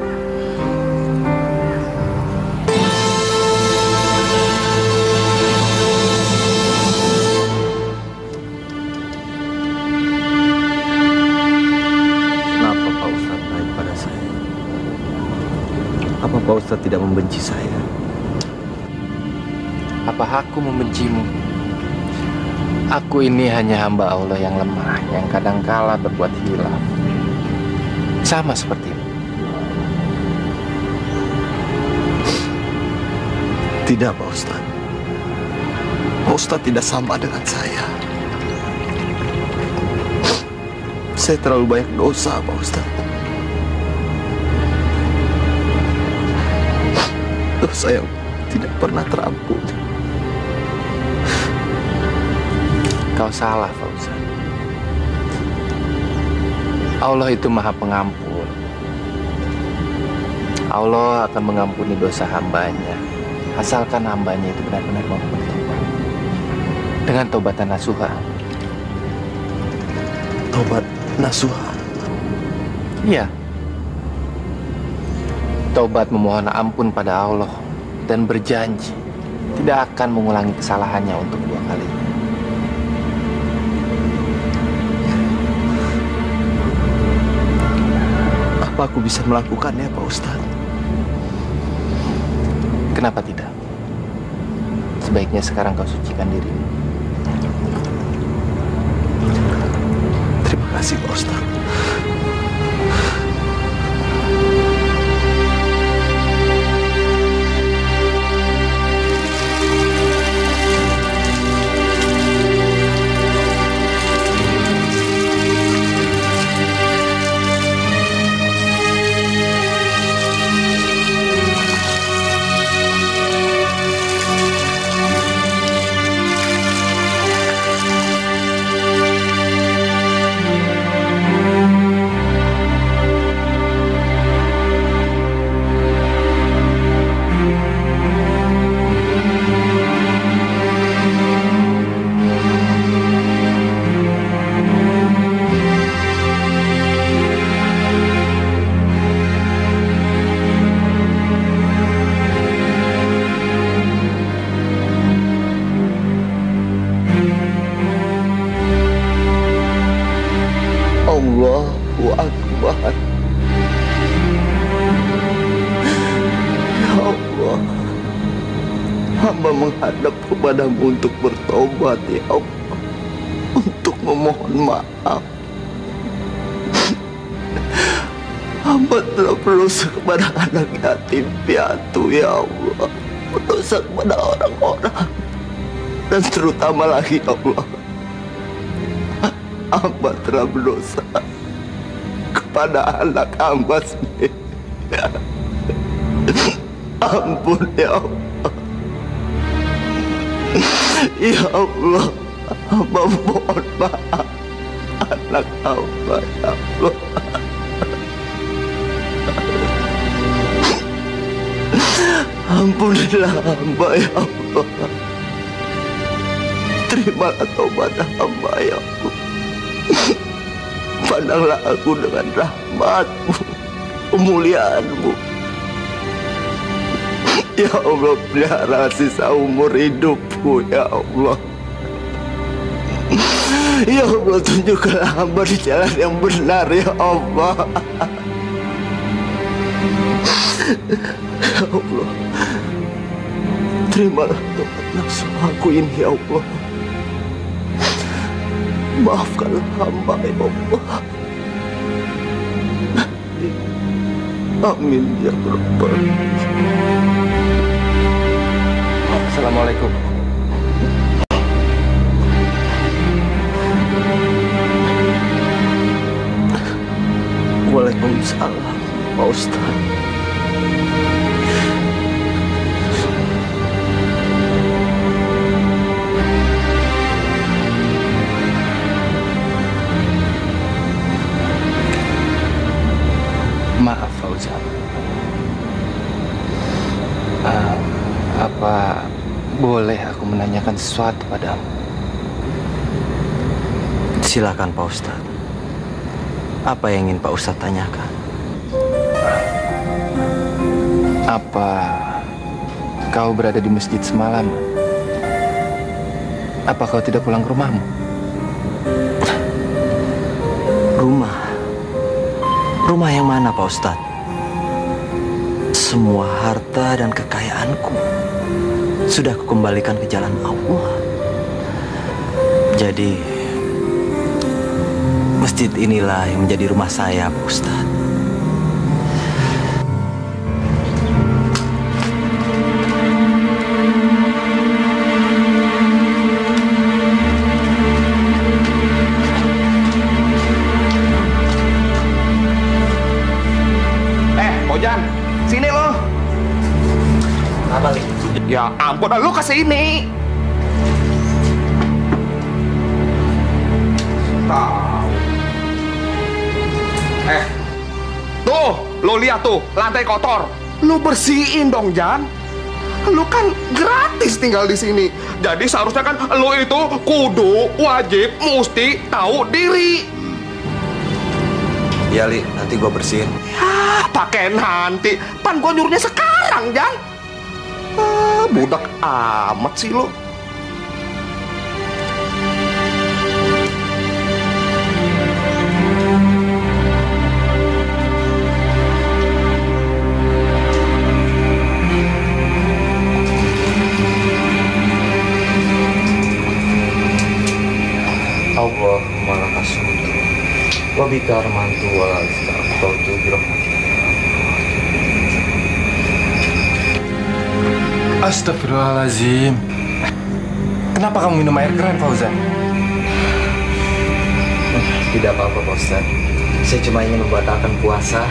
Kenapa Pak Ustadz baik pada saya? Apa Pak Ustadz tidak membenci saya? Apa aku membencimu? Aku ini hanya hamba Allah yang lemah, yang kadangkala berbuat hilaf. Sama sepertimu. Tidak, Pak Ustadz. Pak Ustadz tidak sama dengan saya. Saya terlalu banyak dosa, Pak Ustadz. Dosa yang tidak pernah terampuni. Kau salah, Fauzan. Allah itu Maha Pengampun. Allah akan mengampuni dosa hambanya, asalkan hambanya itu benar-benar mau bertobat dengan tobatan nasuha. Tobat nasuha? Iya. Tobat memohon ampun pada Allah dan berjanji tidak akan mengulangi kesalahannya untuk dua kalinya. Apa aku bisa melakukannya, Pak Ustadz? Kenapa tidak? Sebaiknya sekarang kau sucikan dirimu. Terima kasih, Pak Ustadz. Allahu Akbar. Ya Allah, hamba menghadap kepadamu untuk bertobat, ya Allah, untuk memohon maaf. Hamba telah berdosa kepada anak yatim piatu, ya Allah, berdosa kepada orang-orang, dan terutama lagi, ya Allah, hamba telah berdosa kepada anak hamba sendiri. Ampun, ya Allah. Ya Allah, hamba mohon maaf anak hamba, ya Allah. Ampunilah hamba ya Allah. Terimalah taubat hamba ya Allah. Pandanglah aku dengan rahmat-Mu, kemuliaan-Mu. Ya Allah, pelihara sisa umur hidupku ya Allah. Ya Allah, tunjukkanlah hamba di jalan yang benar ya Allah. Ya Allah, terimalah tobat nafsu aku ini ya Allah. Maafkanlah hamba ya Allah. Amin ya Rabbal Alamin. Assalamualaikum. Waalaikumsalam, Pak Ustaz. Maaf Fauzan. Uh, apa boleh aku menanyakan sesuatu padamu? Silakan Pak Ustaz. Apa yang ingin Pak Ustaz tanyakan? Apa kau berada di masjid semalam? Apa kau tidak pulang ke rumahmu? Rumah? Rumah yang mana Pak Ustaz? Semua harta dan kekayaanku sudah kukembalikan ke jalan Allah. Jadi masjid inilah yang menjadi rumah saya, Pak Ustaz. Eh, Pojan, sini lo. Apa nih? Ya ampun, lu kesini. Tahu. Eh, tuh, lo lihat tuh, lantai kotor. Lu bersihin dong, Jan. Lu kan gratis tinggal di sini. Jadi seharusnya kan lu itu kudu, wajib, mesti tahu diri. Iya, Li, nanti gua bersihin. Ya, pakai nanti. Pan gua nyuruhnya sekarang, Jan. Ah, budak amat sih lu. Allahumma lakasumtu wa bika armantu wa la istaqbaltu birahmatika. Astagfirullahaladzim. Kenapa kamu minum air keran, Fauzan? Tidak apa-apa, Pak Ustaz. Saya cuma ingin membatalkan puasa.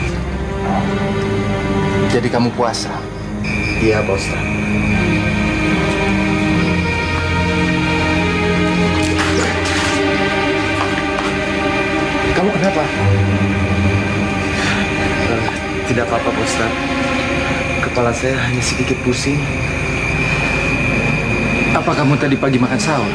Jadi kamu puasa? Iya, Pak Ustaz. Kamu kenapa? Uh, tidak apa-apa, Pak Ustaz. Kepala saya hanya sedikit pusing. Apa kamu tadi pagi makan sahur?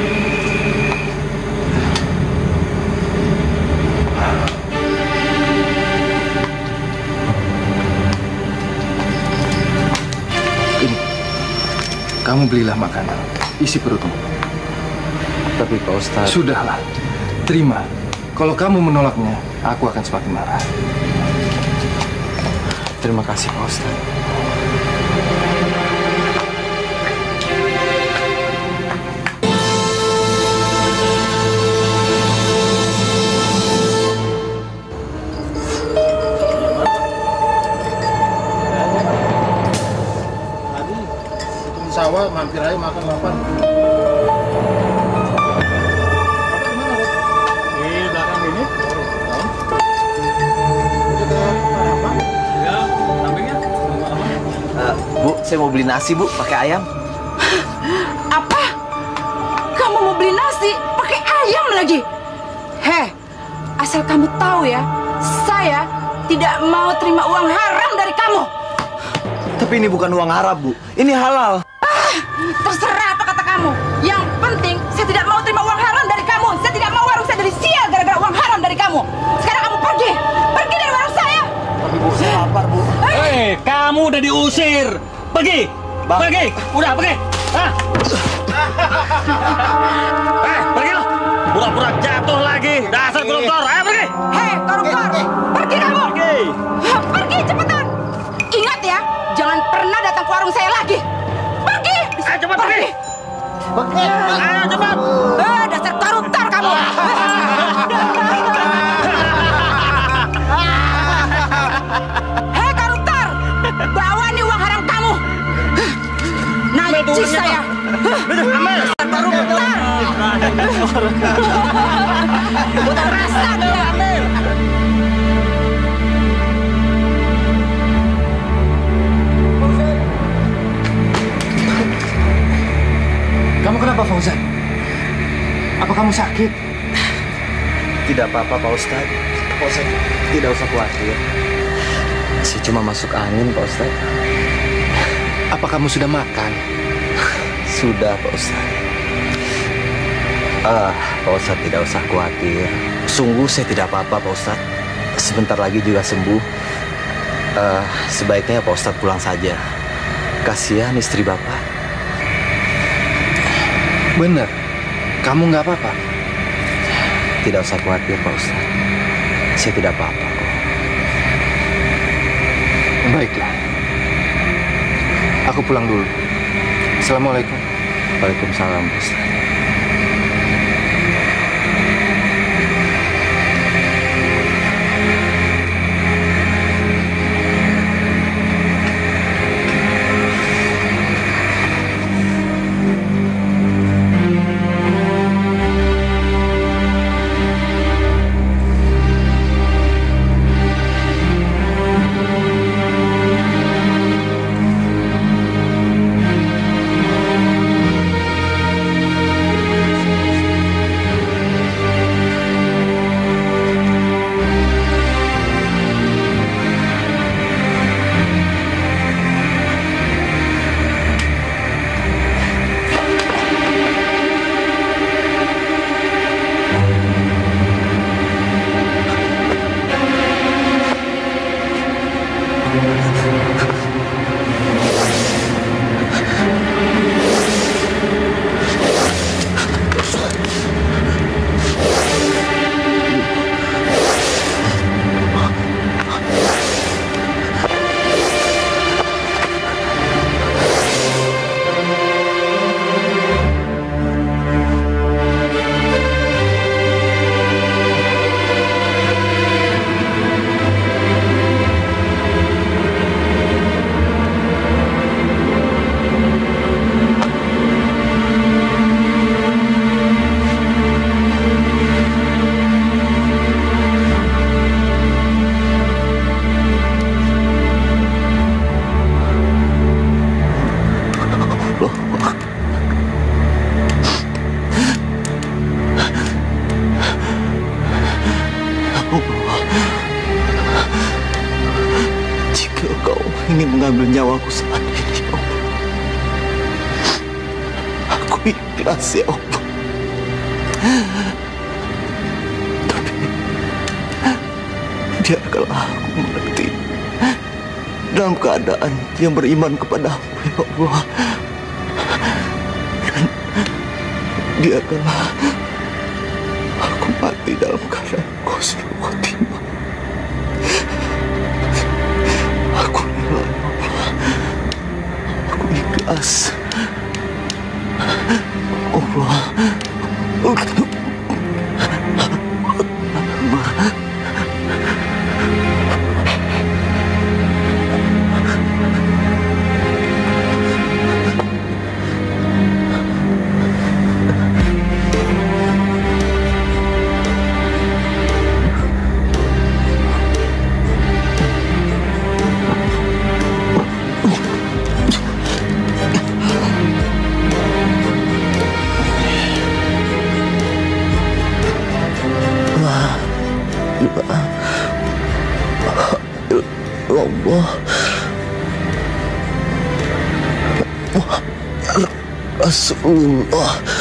Ini, kamu belilah makanan, isi perutmu. Tapi Pak Ustaz... Sudahlah, terima. Kalau kamu menolaknya, aku akan semakin marah. Terima kasih, Pak Ustaz. Sawah mampir aja makan lapar. Di belakang ini. Ya, sampingnya. Uh, Bu, saya mau beli nasi, Bu, pakai ayam. Apa? Kamu mau beli nasi pakai ayam lagi? Heh, asal kamu tahu ya, saya tidak mau terima uang haram dari kamu. Tapi ini bukan uang haram, Bu. Ini halal. Ah, terserah apa kata kamu. Yang penting saya tidak mau terima uang haram dari kamu. Saya tidak mau warung saya jadi sial gara-gara uang haram dari kamu. Sekarang kamu pergi. Pergi dari warung saya. Tapi Bu, saya lapar, Bu. Hei, kamu udah diusir. Pergi. Bang. Pergi. Udah, pergi. Ah. Eh, pergi lo. Pura-pura jatuh lagi. Dasar koruptor. Ayo pergi. Hei, koruptor. Pergi kamu. Pergi. Pergi cepetan. Ingat ya, jangan pernah datang ke warung saya lagi. Pergi. Ayo cepat pergi. Pergi. Ayo cepat. Eh, dasar koruptor kamu. Hei koruptor, bawa nih uang haram kamu. Najis saya. Ambil. Koruptor. Udah rasa dia. Kamu kenapa, Fauzan? Apa kamu sakit? Tidak apa-apa, Pak Ustadz. Pak Ustadz, tidak usah khawatir. Saya cuma masuk angin, Pak Ustadz. Apa kamu sudah makan? Sudah, Pak Ustadz. Ah, Pak Ustadz tidak usah khawatir. Sungguh saya tidak apa-apa, Pak Ustadz. Sebentar lagi juga sembuh. Uh, sebaiknya Pak Ustadz pulang saja. Kasihan istri Bapak. Benar, kamu nggak apa-apa? Tidak usah khawatir, Pak Ustadz. Saya tidak apa-apa kok. Baiklah. Aku pulang dulu. Assalamualaikum. Waalaikumsalam, Pak Ustadz. ingin mengambil nyawaku saat ini, ya Allah. Aku ikhlas, ya Allah. Tapi biarkanlah aku mati dalam keadaan yang beriman kepadamu, ya Allah. Dan biarkanlah aku mati dalam keadaan husnul khotimah. Aku rela, ya Allah. Aku ikhlas. Allah. Allah. Rasulullah